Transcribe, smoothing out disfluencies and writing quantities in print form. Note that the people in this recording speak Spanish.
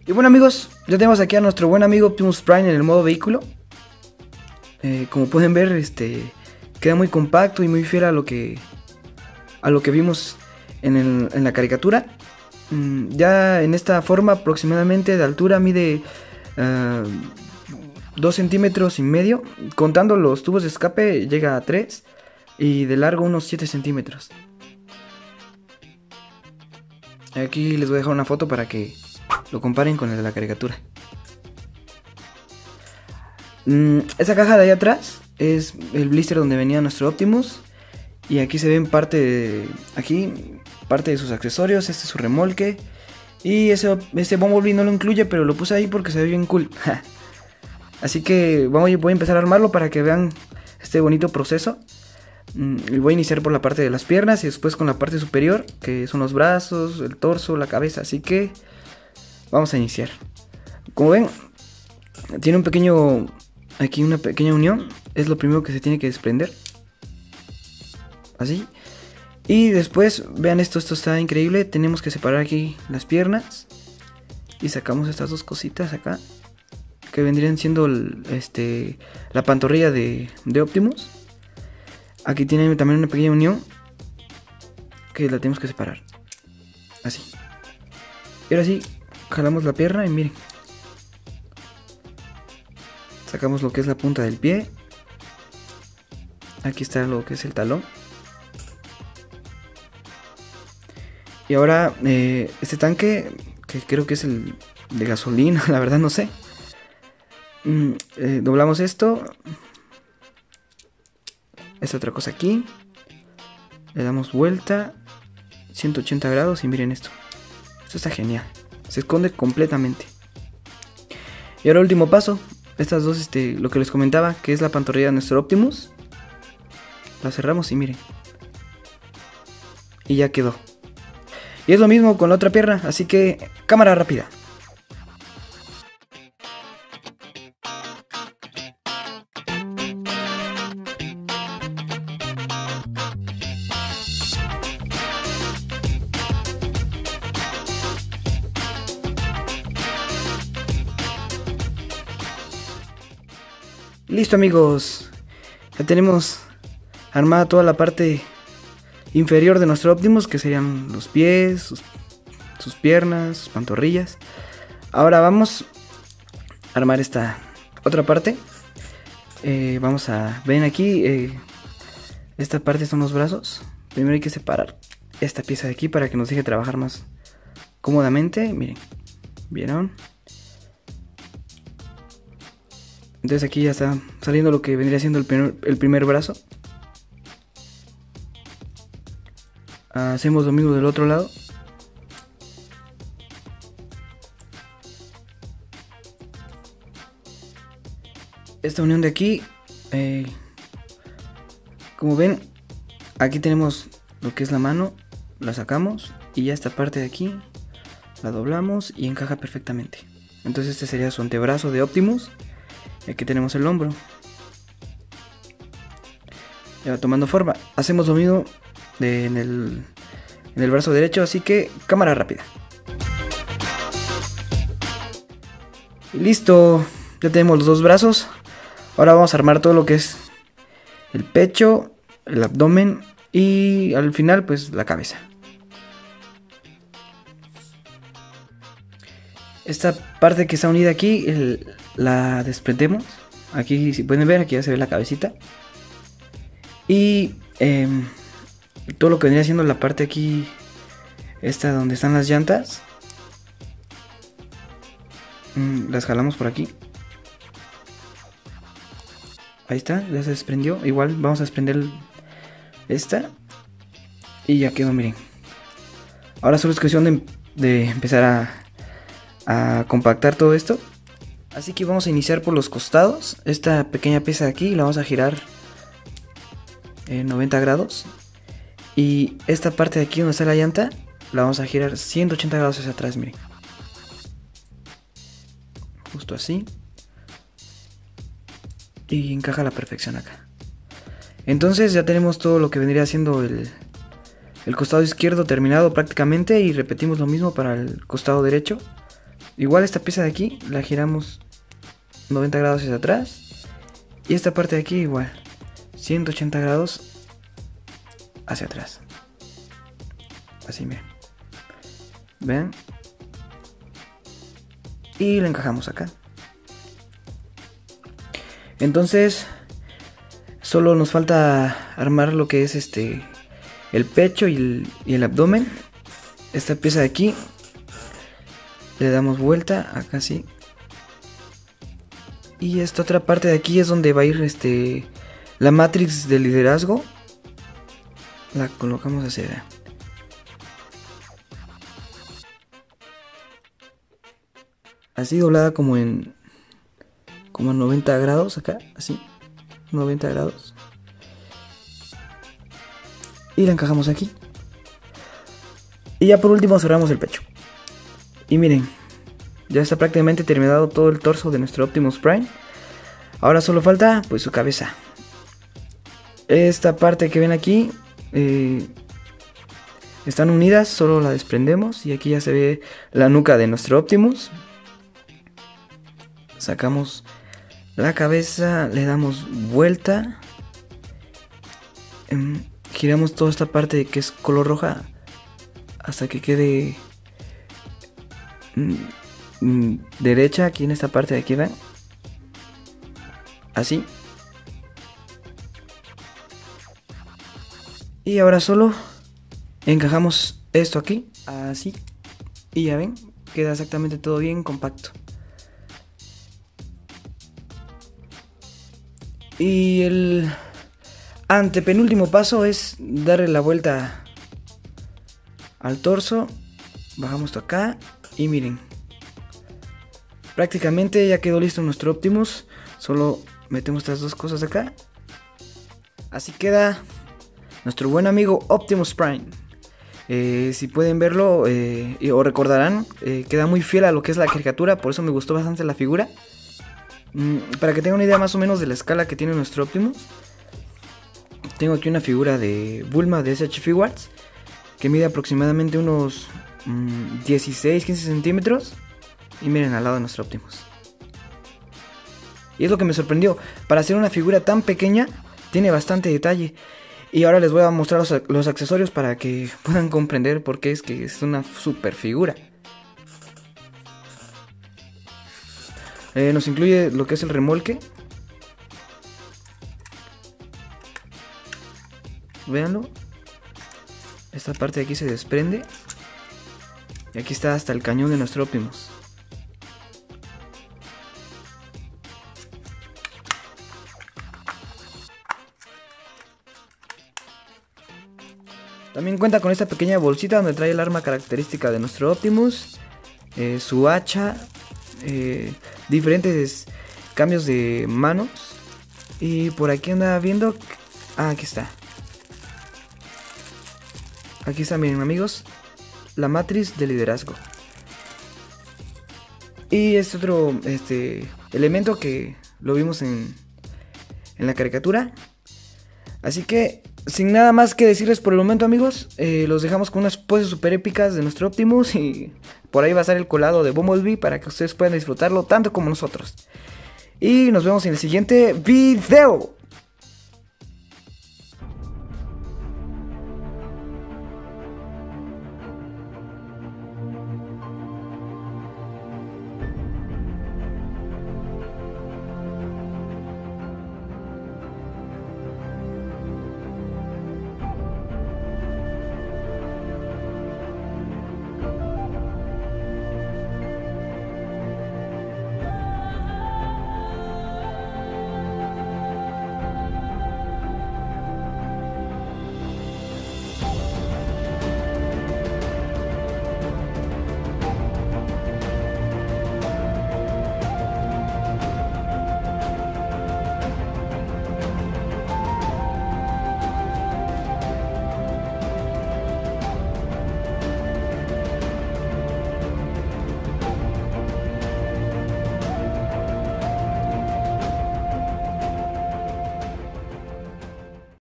Y bueno amigos, ya tenemos aquí a nuestro buen amigo Optimus Prime en el modo vehículo. Como pueden ver, queda muy compacto y muy fiel a lo que vimos en la caricatura. Ya en esta forma aproximadamente de altura mide 2 centímetros y medio. Contando los tubos de escape llega a 3. Y de largo unos 7 centímetros. Aquí les voy a dejar una foto para que lo comparen con el de la caricatura. Esa caja de ahí atrás es el blister donde venía nuestro Optimus. Y aquí se ven parte de sus accesorios. Este es su remolque. Y ese Bumblebee no lo incluye, pero lo puse ahí porque se ve bien cool. Así que voy a empezar a armarlo para que vean este bonito proceso. Voy a iniciar por la parte de las piernas y después con la parte superior, que son los brazos, el torso, la cabeza. Así que vamos a iniciar. Como ven, tiene una pequeña unión. Es lo primero que se tiene que desprender. Así. Y después, vean esto está increíble. Tenemos que separar aquí las piernas. Y sacamos estas dos cositas acá, que vendrían siendo la pantorrilla de Optimus. Aquí tiene también una pequeña unión que la tenemos que separar. Así. Y ahora sí, jalamos la pierna y miren. Sacamos lo que es la punta del pie. Aquí está lo que es el talón. Y ahora este tanque, que creo que es el de gasolina, la verdad no sé. Doblamos esto. Esta otra cosa aquí. Le damos vuelta 180 grados y miren esto. Esto está genial. Se esconde completamente. Y ahora último paso. Estas dos, lo que les comentaba, que es la pantorrilla de nuestro Optimus. La cerramos y miren. Y ya quedó. Y es lo mismo con la otra pierna. Así que cámara rápida. Listo amigos, ya tenemos armada toda la parte inferior de nuestro Optimus, que serían los pies, sus piernas, sus pantorrillas. Ahora vamos a armar esta otra parte. Ven aquí, esta parte son los brazos. Primero hay que separar esta pieza de aquí para que nos deje trabajar más cómodamente. Miren, ¿vieron? Entonces aquí ya está saliendo lo que vendría siendo el primer brazo. Hacemos lo mismo del otro lado. Esta unión de aquí, como ven, aquí tenemos lo que es la mano. La sacamos y ya esta parte de aquí la doblamos y encaja perfectamente. Entonces este sería su antebrazo de Optimus. Y aquí tenemos el hombro. Ya va tomando forma. Hacemos lo mismo en el brazo derecho. Así que cámara rápida. Y listo. Ya tenemos los dos brazos. Ahora vamos a armar todo lo que es el pecho, el abdomen y al final pues la cabeza. Esta parte que está unida aquí la desprendemos. Aquí si pueden ver, aquí ya se ve la cabecita. Y todo lo que vendría siendo la parte aquí, esta donde están las llantas, las jalamos por aquí. Ahí está, ya se desprendió. Igual vamos a desprender esta. Y ya quedó, miren. Ahora solo es cuestión de empezar a compactar todo esto. Así que vamos a iniciar por los costados. Esta pequeña pieza de aquí la vamos a girar en 90 grados. Y esta parte de aquí donde está la llanta la vamos a girar 180 grados hacia atrás, miren. Justo así. Y encaja a la perfección acá. Entonces ya tenemos todo lo que vendría siendo el costado izquierdo terminado prácticamente. Y repetimos lo mismo para el costado derecho. Igual esta pieza de aquí la giramos 90 grados hacia atrás. Y esta parte de aquí igual 180 grados hacia atrás. Así, miren. ¿Ven? Y lo encajamos acá. Entonces solo nos falta armar lo que es el pecho y el abdomen. Esta pieza de aquí le damos vuelta acá, así. Y esta otra parte de aquí es donde va a ir la matriz de liderazgo. La colocamos así, ¿verdad? Así doblada como a 90 grados acá, así, 90 grados. Y la encajamos aquí. Y ya por último cerramos el pecho. Y miren, ya está prácticamente terminado todo el torso de nuestro Optimus Prime. Ahora solo falta pues su cabeza. Esta parte que ven aquí están unidas, solo la desprendemos. Y aquí ya se ve la nuca de nuestro Optimus. Sacamos la cabeza, le damos vuelta, giramos toda esta parte que es color roja hasta que quede derecha aquí en esta parte de aquí, ¿ven? Así. Y ahora solo encajamos esto aquí, así. Y ya ven, queda exactamente todo bien compacto. Y el antepenúltimo paso es darle la vuelta al torso. Bajamos esto acá y miren, prácticamente ya quedó listo nuestro Optimus. Solo metemos estas dos cosas acá. Así queda nuestro buen amigo Optimus Prime. Si pueden verlo o recordarán, queda muy fiel a lo que es la caricatura. Por eso me gustó bastante la figura. Para que tengan una idea más o menos de la escala que tiene nuestro Optimus, tengo aquí una figura de Bulma de SH Figuarts que mide aproximadamente unos 16-15 centímetros. Y miren al lado de nuestro Optimus. Y es lo que me sorprendió. Para hacer una figura tan pequeña, tiene bastante detalle. Y ahora les voy a mostrar los accesorios para que puedan comprender por qué es que es una super figura. Nos incluye lo que es el remolque. Véanlo. Esta parte de aquí se desprende. Y aquí está hasta el cañón de nuestro Optimus. También cuenta con esta pequeña bolsita donde trae el arma característica de nuestro Optimus, su hacha, diferentes cambios de manos. Y por aquí andaba viendo. Aquí está. Aquí está, miren amigos, la matriz de liderazgo. Y este otro elemento que lo vimos en la caricatura. Así que sin nada más que decirles por el momento, amigos, los dejamos con unas poses super épicas de nuestro Optimus. Y por ahí va a estar el colado de Bumblebee para que ustedes puedan disfrutarlo tanto como nosotros. Y nos vemos en el siguiente video.